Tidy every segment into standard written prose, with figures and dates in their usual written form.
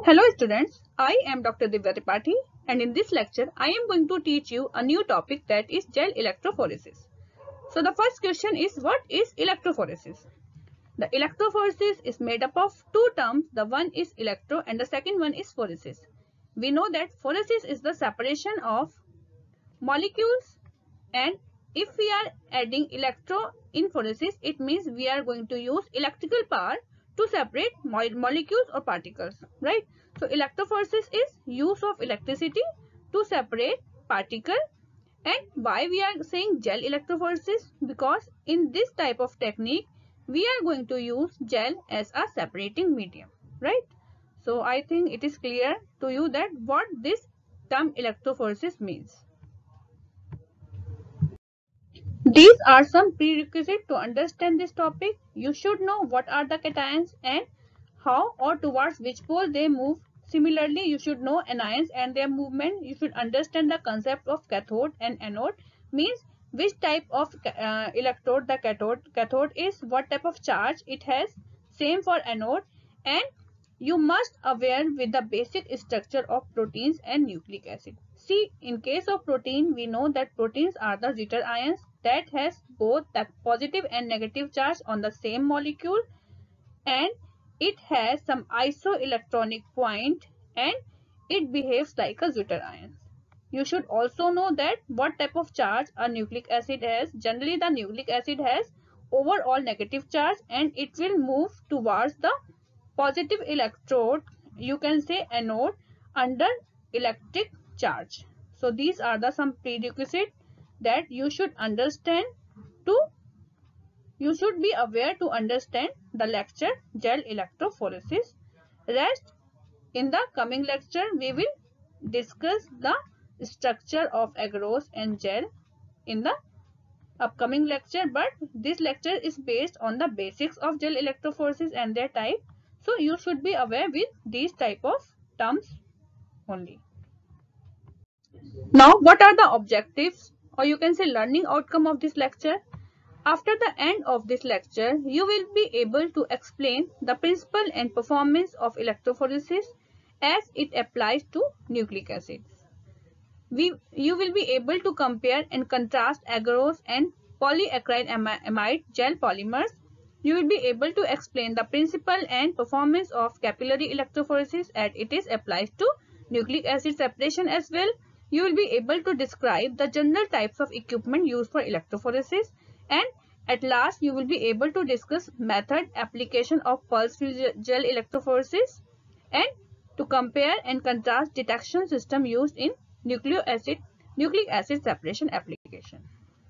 Hello students, I am Dr. Divya Tripathi and in this lecture I am going to teach you a new topic, that is gel electrophoresis. So the first question is, what is electrophoresis? The electrophoresis is made up of two terms. The one is electro and the second one is phoresis. We know that phoresis is the separation of molecules, and if we are adding electro in phoresis, it means we are going to use electrical power to separate molecules or particles, right? So electrophoresis is use of electricity to separate particle. And why we are saying gel electrophoresis? Because in this type of technique we are going to use gel as a separating medium, right? So I think it is clear to you that what this term electrophoresis means. These are some prerequisites to understand this topic. You should know what are the cations and how or towards which pole they move. Similarly, you should know anions and their movement. You should understand the concept of cathode and anode, means which type of electrode the cathode is, what type of charge it has, same for anode. And you must aware with the basic structure of proteins and nucleic acid. See, in case of protein, we know that proteins are the zeta ions that has both the positive and negative charge on the same molecule, and it has some isoelectronic point and it behaves like a zeta ion. You should also know that what type of charge a nucleic acid has. Generally, the nucleic acid has overall negative charge and it will move towards the positive electrode, you can say anode, under electric charge. So these are the some prerequisites that you should understand to, you should be aware to understand the lecture gel electrophoresis. Rest in the coming lecture we will discuss the structure of agarose and gel in the upcoming lecture, but this lecture is based on the basics of gel electrophoresis and their type. So you should be aware with these type of terms only. Now, what are the objectives, or you can say learning outcome of this lecture? After the end of this lecture, you will be able to explain the principle and performance of electrophoresis as it applies to nucleic acids. You will be able to compare and contrast agarose and polyacrylamide gel polymers. You will be able to explain the principle and performance of capillary electrophoresis as it is applied to nucleic acid separation as well. You will be able to describe the general types of equipment used for electrophoresis, and at last you will be able to discuss method application of pulse field gel electrophoresis and to compare and contrast detection system used in nucleic acid separation application.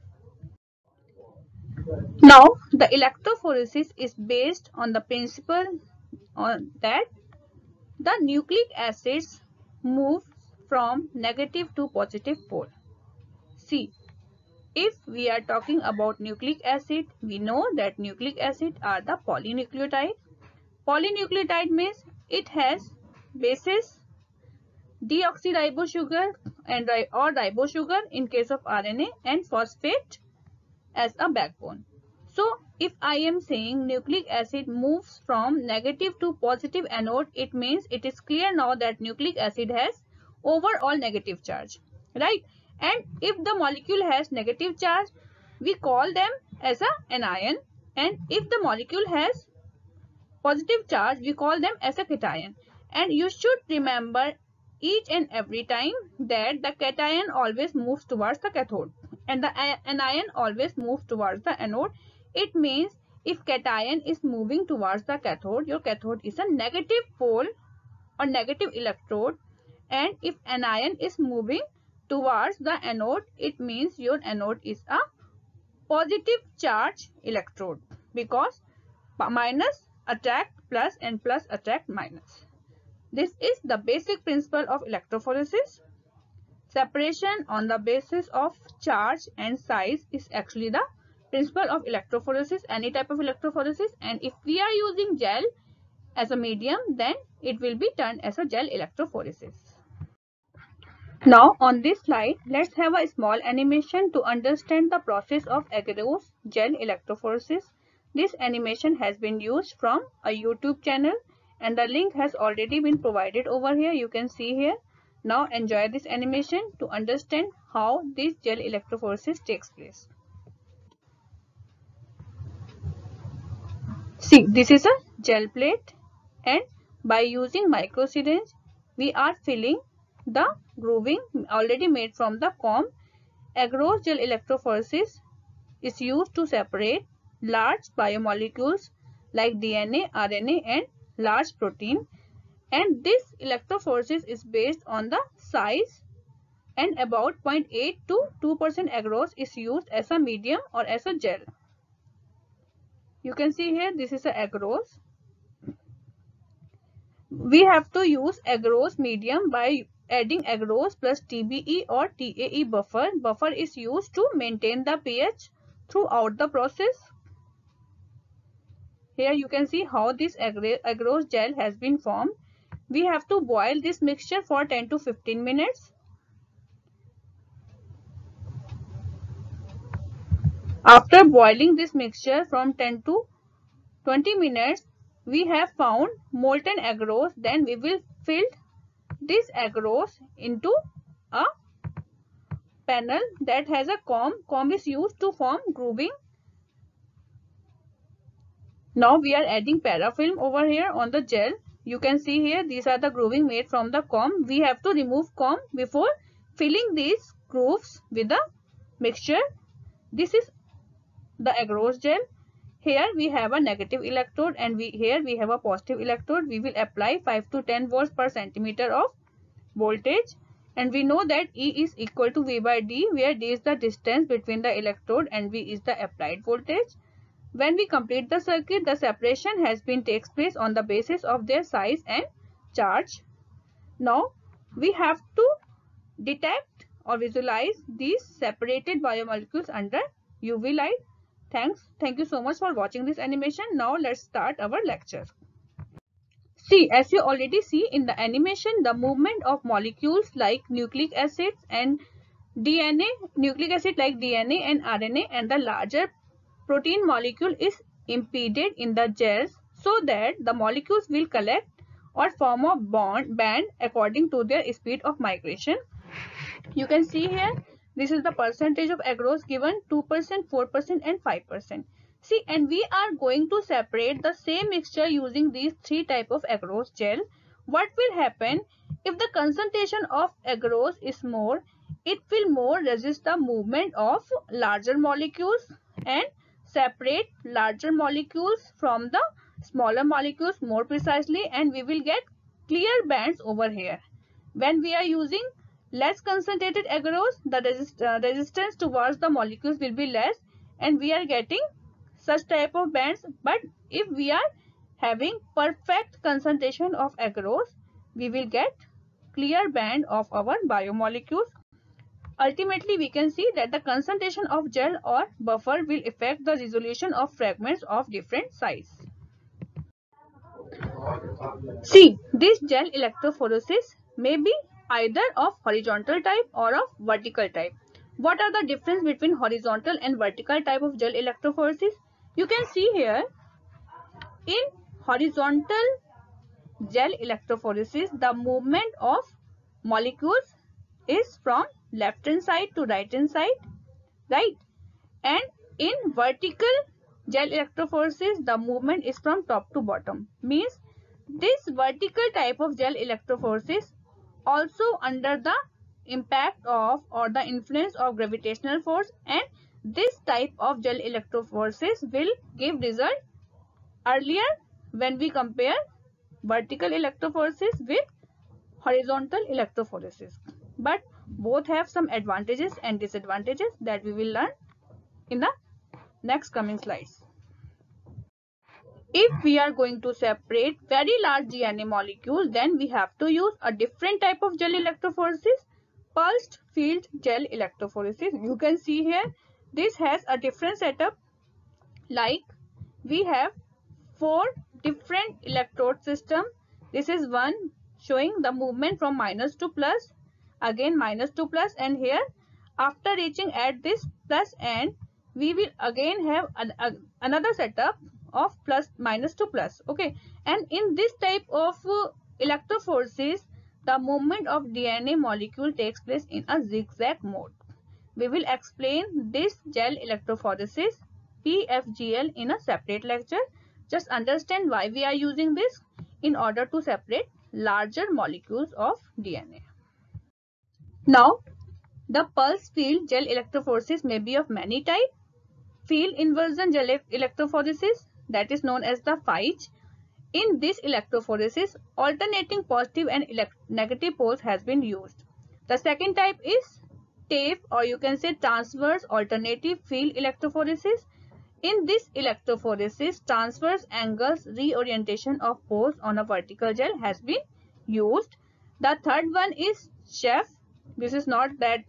Now, the electrophoresis is based on the principle that the nucleic acids move from negative to positive pole. See, if we are talking about nucleic acid, we know that nucleic acid are the polynucleotide. Polynucleotide means it has bases deoxyribose sugar and or ribose sugar in case of RNA and phosphate as a backbone. So if I am saying nucleic acid moves from negative to positive anode, it means it is clear now that nucleic acid has overall negative charge, right? And if the molecule has negative charge, we call them as an anion, and if the molecule has positive charge, we call them as a cation. And you should remember each and every time that the cation always moves towards the cathode and the anion always moves towards the anode. It means if cation is moving towards the cathode, your cathode is a negative pole or negative electrode, and if anion is moving towards the anode, it means your anode is a positive charge electrode, because minus attract plus and plus attract minus. This is the basic principle of electrophoresis. Separation on the basis of charge and size is actually the principle of electrophoresis, any type of electrophoresis. And if we are using gel as a medium, then it will be turned as a gel electrophoresis. Now on this slide, let's have a small animation to understand the process of agarose gel electrophoresis. This animation has been used from a YouTube channel and the link has already been provided over here. You can see here. Now enjoy this animation to understand how this gel electrophoresis takes place. See, this is a gel plate, and by using micro syringe we are filling the grooving already made from the comb. Agarose gel electrophoresis is used to separate large biomolecules like DNA, RNA and large protein, and this electrophoresis is based on the size, and about 0.8 to 2% agarose is used as a medium or as a gel. You can see here this is a agarose. We have to use agarose medium by adding agarose plus TBE or TAE buffer. Buffer is used to maintain the pH throughout the process. Here you can see how this agarose gel has been formed. We have to boil this mixture for 10 to 15 minutes. After boiling this mixture from 10 to 20 minutes, we have found molten agarose. Then we will fill this agarose into a panel that has a comb. Comb is used to form grooving. Now we are adding parafilm over here on the gel. You can see here these are the grooving made from the comb. We have to remove comb before filling these grooves with the mixture. This is the agarose gel. Here we have a negative electrode, and here we have a positive electrode. We will apply 5 to 10 volts per centimeter of voltage, and we know that E is equal to V by D, where D is the distance between the electrode and V is the applied voltage. When we complete the circuit, the separation has been takes place on the basis of their size and charge. Now we have to detect or visualize these separated biomolecules under UV light. Thank you so much for watching this animation. Now let's start our lecture. See, as you already see in the animation, the movement of molecules like nucleic acids and DNA, nucleic acid like DNA and RNA, and the larger protein molecule is impeded in the gels so that the molecules will collect or form a band according to their speed of migration. You can see here, this is the percentage of agarose given: 2%, 4% and 5%. See, and we are going to separate the same mixture using these three types of agarose gel. What will happen if the concentration of agarose is more? It will more resist the movement of larger molecules and separate larger molecules from the smaller molecules more precisely, and we will get clear bands over here. When we are using less concentrated agarose, the resistance towards the molecules will be less and we are getting such type of bands. But if we are having perfect concentration of agarose, we will get clear band of our biomolecules. Ultimately, we can see that the concentration of gel or buffer will affect the resolution of fragments of different size. See, this gel electrophoresis may be either of horizontal type or of vertical type. What are the difference between horizontal and vertical type of gel electrophoresis? You can see here, in horizontal gel electrophoresis, the movement of molecules is from left hand side to right hand side, right? And in vertical gel electrophoresis, the movement is from top to bottom. Means this vertical type of gel electrophoresis also under the impact of or the influence of gravitational force, and this type of gel electrophoresis will give result earlier when we compare vertical electrophoresis with horizontal electrophoresis. But both have some advantages and disadvantages that we will learn in the next coming slides. If we are going to separate very large DNA molecules, then we have to use a different type of gel electrophoresis, pulsed field gel electrophoresis. You can see here, this has a different setup. Like we have 4 different electrode system. This is one showing the movement from minus to plus, again minus to plus, and here after reaching at this plus end, we will again have another setup of plus minus to plus. Okay, and in this type of electrophoresis, the movement of DNA molecule takes place in a zigzag mode. We will explain this gel electrophoresis PFGL in a separate lecture. Just understand why we are using this in order to separate larger molecules of DNA. Now, the pulse field gel electrophoresis may be of many types. Field inversion gel electrophoresis, that is known as the FIGE. In this electrophoresis, alternating positive and negative poles has been used. The second type is TAFE, or you can say transverse alternative field electrophoresis. In this electrophoresis, transverse angles reorientation of poles on a vertical gel has been used. The third one is chef. This is not that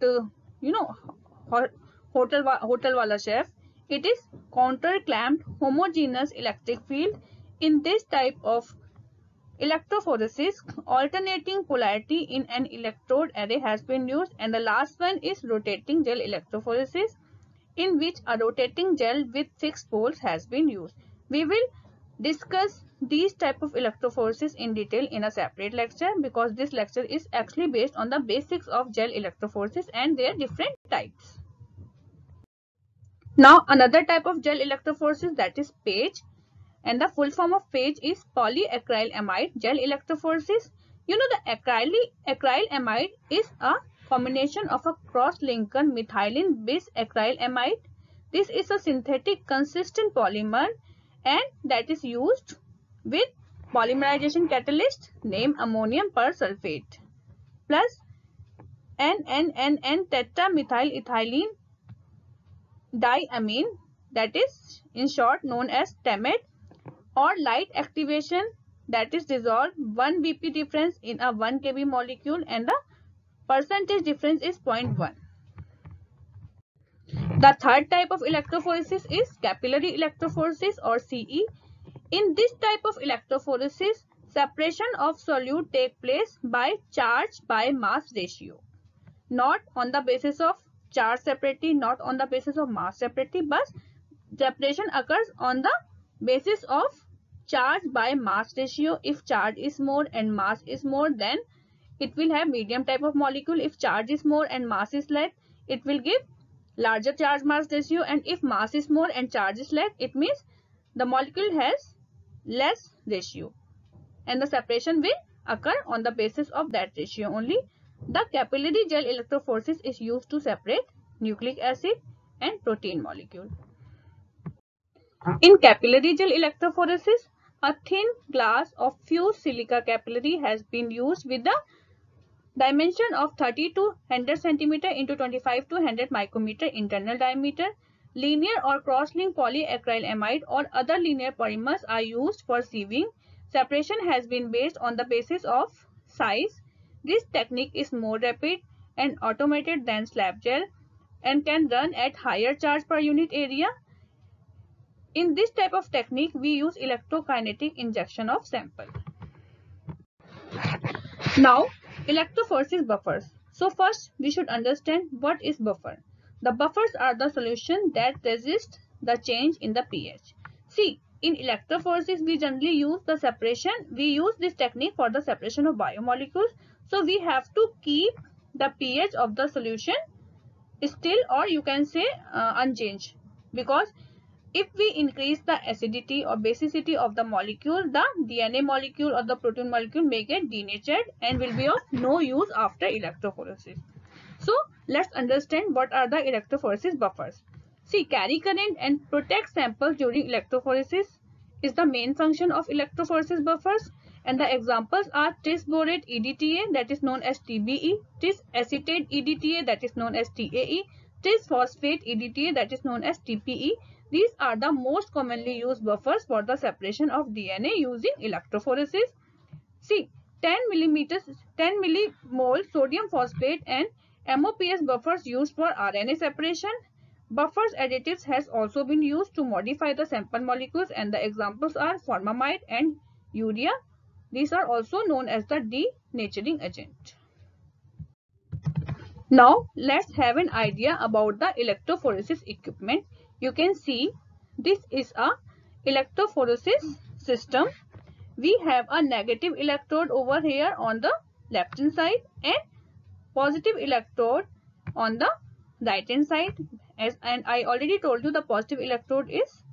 hotel wala chef. It is counter clamped homogeneous electric field. In this type of electrophoresis, alternating polarity in an electrode array has been used. And the last one is rotating gel electrophoresis, in which a rotating gel with fixed poles has been used. We will discuss these type of electrophoresis in detail in a separate lecture, because this lecture is actually based on the basics of gel electrophoresis and their different types. Now another type of gel electrophoresis, that is PAGE, and the full form of PAGE is polyacrylamide gel electrophoresis. You know, the acrylamide is a combination of a cross-linker methylene bisacrylamide. This is a synthetic consistent polymer, and that is used with polymerization catalyst named ammonium persulfate plus N tetramethyl diamine, that is in short known as TAMED, or light activation, that is dissolved 1 BP difference in a 1 kb molecule, and the percentage difference is 0.1. The third type of electrophoresis is capillary electrophoresis, or CE. In this type of electrophoresis, separation of solute takes place by charge by mass ratio, not on the basis of charge separately, not on the basis of mass separately, but separation occurs on the basis of charge by mass ratio. If charge is more and mass is more, then it will have medium type of molecule. If charge is more and mass is less, it will give larger charge mass ratio. And if mass is more and charge is less, it means the molecule has less ratio, and the separation will occur on the basis of that ratio only. The capillary gel electrophoresis is used to separate nucleic acid and protein molecule. In capillary gel electrophoresis, a thin glass of fused silica capillary has been used with the dimension of 30 to 100 cm into 25 to 100 micrometer internal diameter. Linear or cross-linked polyacrylamide or other linear polymers are used for sieving. Separation has been based on the basis of size. This technique is more rapid and automated than slab gel and can run at higher charge per unit area. In this type of technique, we use electrokinetic injection of sample. Now, electrophoresis buffers. So first, we should understand what is buffer. The buffers are the solution that resist the change in the pH. See, in electrophoresis, we generally use the separation. We use this technique for the separation of biomolecules. So we have to keep the pH of the solution still, or you can say unchanged, because if we increase the acidity or basicity of the molecule, the DNA molecule or the protein molecule may get denatured and will be of no use after electrophoresis. So let's understand what are the electrophoresis buffers. See, carry current and protect samples during electrophoresis is the main function of electrophoresis buffers, and the examples are tris-borate EDTA, that is known as TBE, tris-acetate EDTA, that is known as TAE, tris-phosphate EDTA, that is known as TPE. These are the most commonly used buffers for the separation of DNA using electrophoresis. See, 10 millimole sodium phosphate and MOPS buffers used for RNA separation. Buffers additives has also been used to modify the sample molecules, and the examples are formamide and urea. These are also known as the denaturing agent. Now let's have an idea about the electrophoresis equipment. You can see this is a electrophoresis system, we have a negative electrode over here on the left hand side and positive electrode on the right hand side. And I already told you the positive electrode is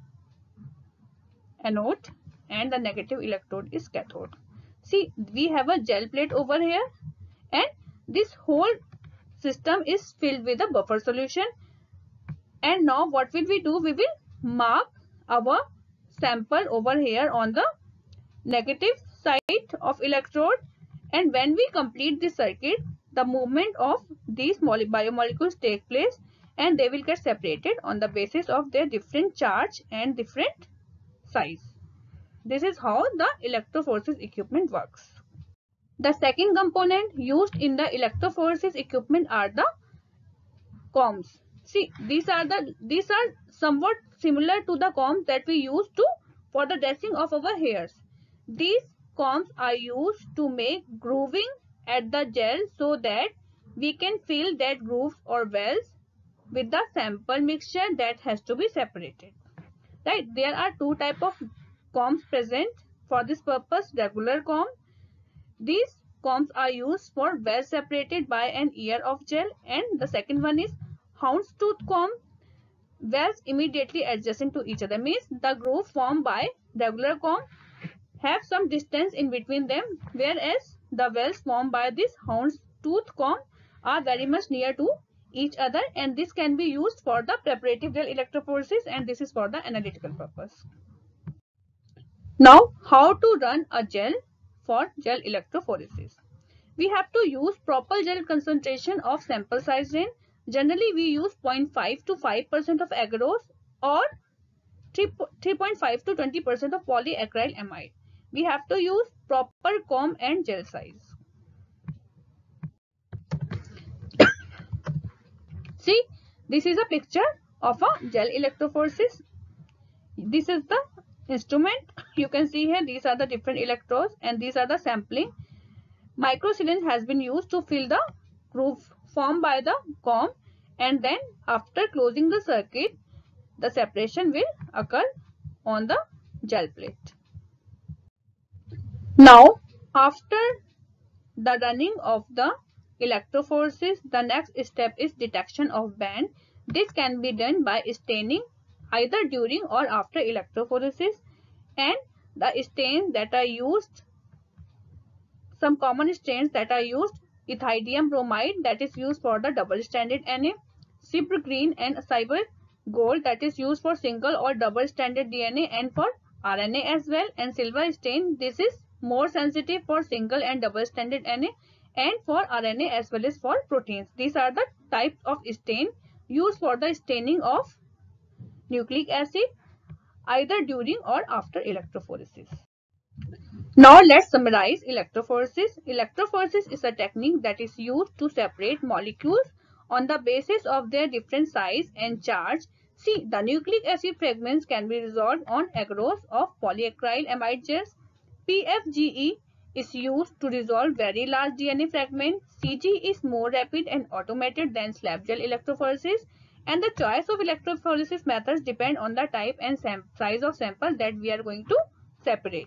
anode and the negative electrode is cathode. See, we have a gel plate over here and this whole system is filled with a buffer solution. And now what will we do? We will mark our sample over here on the negative side of electrode, and when we complete the circuit, the movement of these biomolecules take place and they will get separated on the basis of their different charge and different size. This is how the electrophoresis equipment works. The second component used in the electrophoresis equipment are the combs. See, these are somewhat similar to the combs that we use for the dressing of our hairs. These combs are used to make grooving at the gel so that we can fill that grooves or wells with the sample mixture that has to be separated. Right? There are two types of combs present for this purpose. Regular comb. These combs are used for wells separated by an ear of gel, and the second one is houndstooth comb. Wells immediately adjacent to each other, means the groove formed by regular comb have some distance in between them, whereas the wells formed by this houndstooth comb are very much near to each other, and this can be used for the preparative gel electrophoresis and this is for the analytical purpose. Now, how to run a gel for gel electrophoresis? We have to use proper gel concentration of sample size range. Generally, we use 0.5 to 5% of agarose or 3.5 to 20% of polyacryl amide. We have to use proper comb and gel size. See, this is a picture of a gel electrophoresis. This is the instrument. You can see here these are the different electrodes and these are the sampling. Microsyringe has been used to fill the groove formed by the comb, and then after closing the circuit, the separation will occur on the gel plate. Now, after the running of the electrophoresis, the next step is detection of band. This can be done by staining either during or after electrophoresis, and the stains that are used, some common stains that are used: ethidium bromide, that is used for the double stranded Na, Cypr green and cyber gold, that is used for single or double stranded DNA and for RNA as well, and silver stain, this is more sensitive for single and double stranded Na and for RNA as well as for proteins. These are the types of stain used for the staining of nucleic acid either during or after electrophoresis. Now let's summarize electrophoresis. Electrophoresis is a technique that is used to separate molecules on the basis of their different size and charge. See, the nucleic acid fragments can be resolved on agarose of polyacryl amide gels. PFGE is used to resolve very large DNA fragments. CG is more rapid and automated than slab gel electrophoresis, and the choice of electrophoresis methods depend on the type and size of sample that we are going to separate.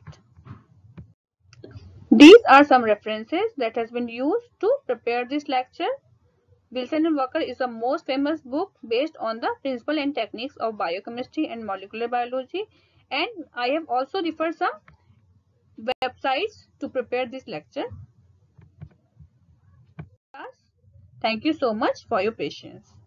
These are some references that has been used to prepare this lecture. Wilson and Walker is the most famous book based on the principle and techniques of biochemistry and molecular biology, and I have also referred some websites to prepare this lecture. Thank you so much for your patience.